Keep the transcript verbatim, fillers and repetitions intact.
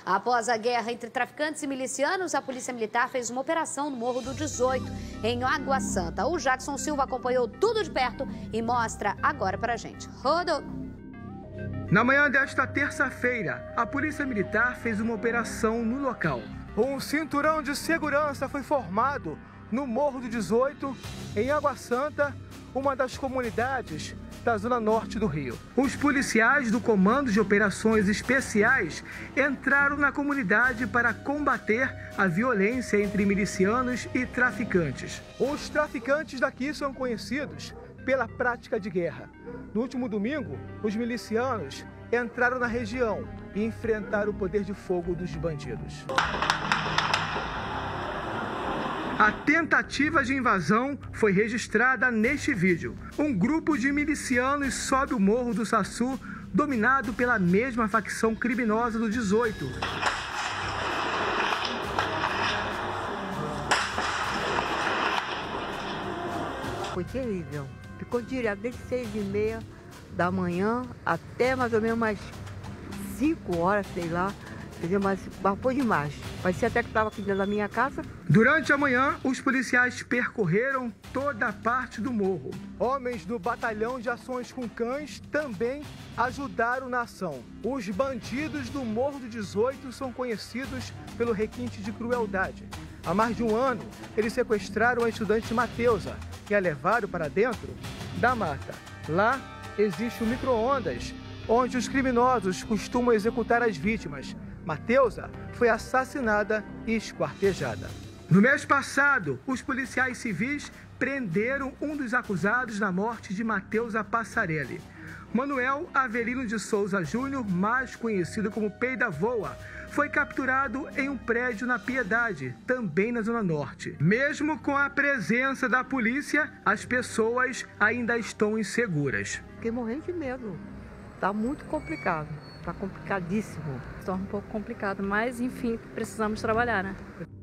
Após a guerra entre traficantes e milicianos, a Polícia Militar fez uma operação no Morro do dezoito, em Água Santa. O Jackson Silva acompanhou tudo de perto e mostra agora pra gente. Rodou! Na manhã desta terça-feira, a Polícia Militar fez uma operação no local. Um cinturão de segurança foi formado no Morro do dezoito, em Água Santa, uma das comunidades da zona norte do Rio. Os policiais do Comando de Operações Especiais entraram na comunidade para combater a violência entre milicianos e traficantes. Os traficantes daqui são conhecidos pela prática de guerra. No último domingo, os milicianos entraram na região e enfrentaram o poder de fogo dos bandidos. A tentativa de invasão foi registrada neste vídeo. Um grupo de milicianos sobe o Morro do Saçu, dominado pela mesma facção criminosa do dezoito. Foi terrível. Ficou direto desde seis e meia da manhã até mais ou menos umas cinco horas, sei lá. Mas foi demais. Parecia até que estava aqui dentro da minha casa. Durante a manhã, os policiais percorreram toda a parte do morro. Homens do Batalhão de Ações com Cães também ajudaram na ação. Os bandidos do Morro do dezoito são conhecidos pelo requinte de crueldade. Há mais de um ano, eles sequestraram a estudante Mateusa e a levaram para dentro da mata. Lá existe um micro-ondas, onde os criminosos costumam executar as vítimas. Mateusa foi assassinada e esquartejada. No mês passado, os policiais civis prenderam um dos acusados na morte de Mateusa Passarelli. Manuel Avelino de Souza Júnior, mais conhecido como Peida Voa, foi capturado em um prédio na Piedade, também na Zona Norte. Mesmo com a presença da polícia, as pessoas ainda estão inseguras. Fiquei morrendo de medo. Tá muito complicado. Tá complicadíssimo. Se torna um pouco complicado, mas enfim, precisamos trabalhar, né?